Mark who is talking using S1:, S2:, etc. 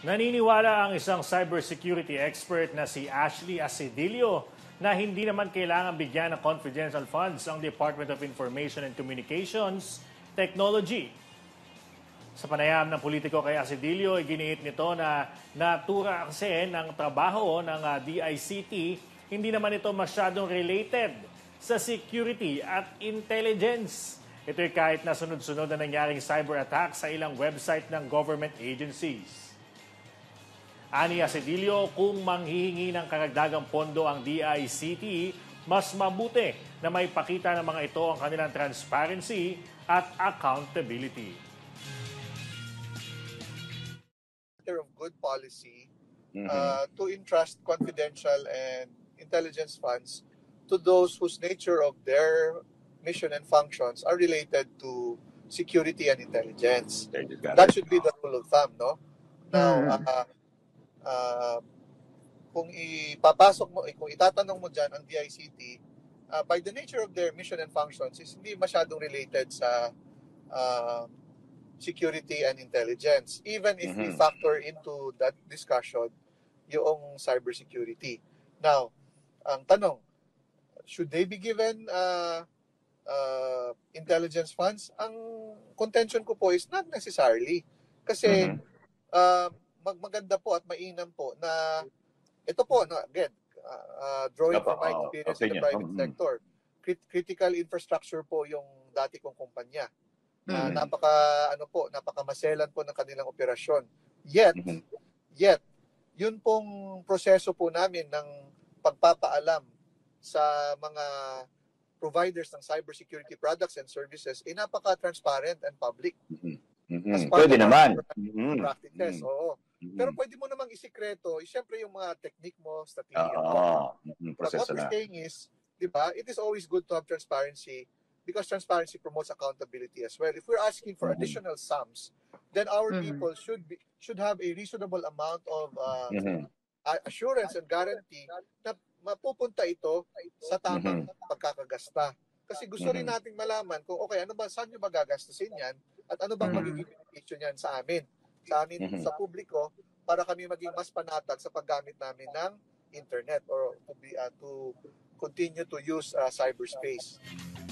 S1: Naniniwala ang isang cybersecurity expert na si Ashley Asedillo na hindi naman kailangan bigyan ng confidential funds ang Department of Information and Communications Technology. Sa panayam ng politiko kay Asedillo, iginiit nito na natura kasi ng trabaho ng DICT, hindi naman ito masyadong related sa security at intelligence. Ito'y kahit na sunod-sunod na nangyaring cyber attack sa ilang website ng government agencies. Ani Asedillo, kung manghihingi ng karagdagang pondo ang DICT, mas mabuti na may pakita ng mga ito ang kanilang transparency at accountability.
S2: Of good policy to entrust confidential and intelligence funds to those whose nature of their mission and functions are related to security and intelligence. That should be the rule of thumb, no? Now, kung ipapasok mo, kung itatanong mo dyan ang DICT, by the nature of their mission and functions, is hindi masyadong related sa security and intelligence. Even if we factor into that discussion yung cybersecurity. Now, ang tanong, should they be given intelligence funds? Ang contention ko po is not necessarily. Kasi maganda po at mainam po na ito po, no, again, drawing from my experience in the private sector, critical infrastructure po yung dati kong kumpanya. Napakamaselan po ng kanilang operasyon. Yet, yun pong proseso po namin ng pagpapaalam sa mga providers ng cybersecurity products and services ay napaka-transparent and public.
S3: Pwede naman.
S2: Practices, oo. Pero pwede mo namang isikreto, siyempre yung mga technique mo, strategy mo. But what we're saying is, di ba, it is always good to have transparency because transparency promotes accountability as well. If we're asking for additional sums, then our people should have a reasonable amount of assurance and guarantee na mapupunta ito sa tamang pagkakagasta. Kasi gusto rin nating malaman kung okay, ano ba, saan nyo ba gagastusin yan at ano bang magiging beneficyo niyan sa amin, sa publiko, para kami maging mas panatag sa paggamit namin ng internet or to continue to use cyberspace.